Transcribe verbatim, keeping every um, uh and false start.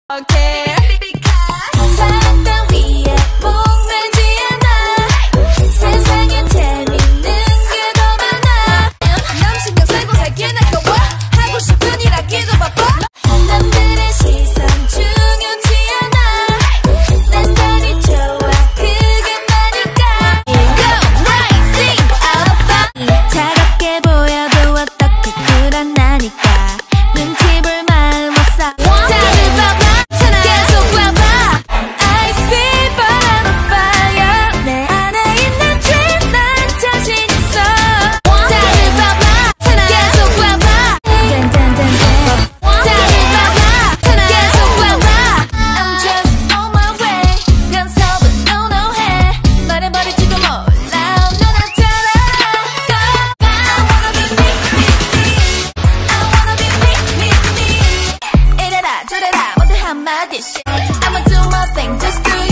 Okay. 사랑 따위에 목매지 않아. 세상엔 재밌는 게 더 많아. 남 신경 쓰고 살기엔 아까워. 하고 싶은 일 하기도 바빠. 남들의 시선 중요치 않아. 내 스타일이 좋아 그게 나니까. Go rising up. 차갑게 보여도 어떻게 쿨한나니까. 눈치 볼 마음 없어. 다들 봐봐. 계속 봐봐. I see but I'm on fire. 내 안에 있는 dream 난 자신 있어. 다들 봐봐. 계속 봐봐. 딴딴딴딴. 다들 봐봐. 계속 봐봐. I'm just on my way. 간섭은 no no 해. 말해버릴지도 몰라. 넌 알잖아. Go. I wanna be me me me. I wanna be me me me. 이래라 저래라 모두 한마디씩. I'ma do my thing just do